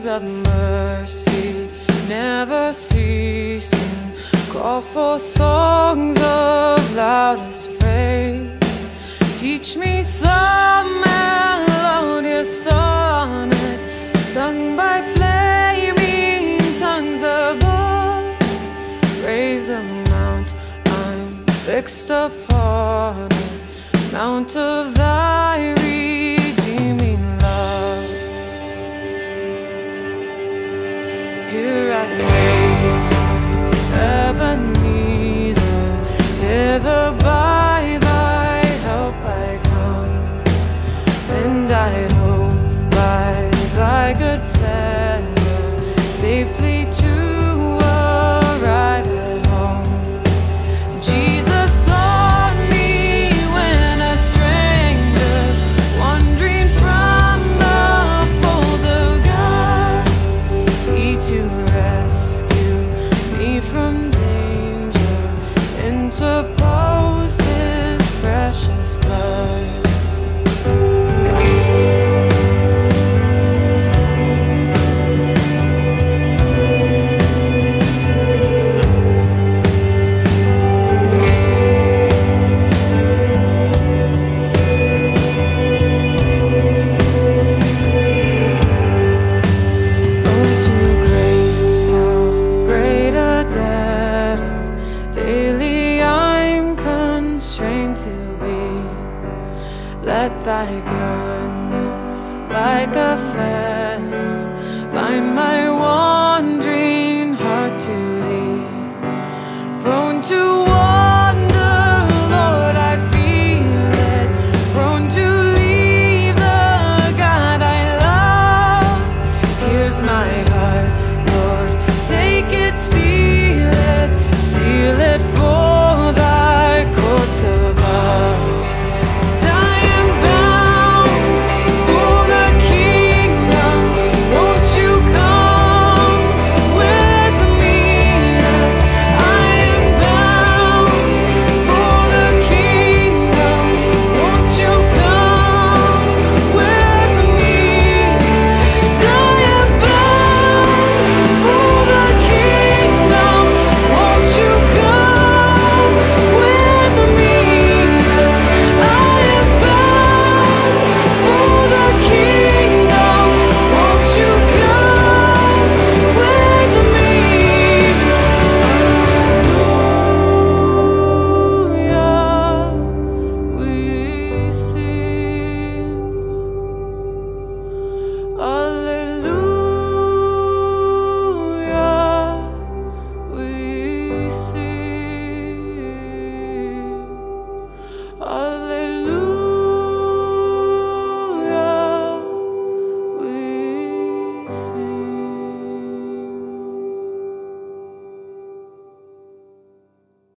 songs of mercy never ceasing, call for songs of loudest praise. Teach me some melodious sonnet sung by flaming tongues above. Raise a mount I'm fixed upon, a mount of thy redeeming love. Here I raise my Ebenezer, hither by thy help I come, and I hope by thy good pleasure safely to arrive at home. Jesus saw me when a stranger, wandering from the fold of God. He to rescue me from danger interposed his precious blood. Let thy goodness, like a fair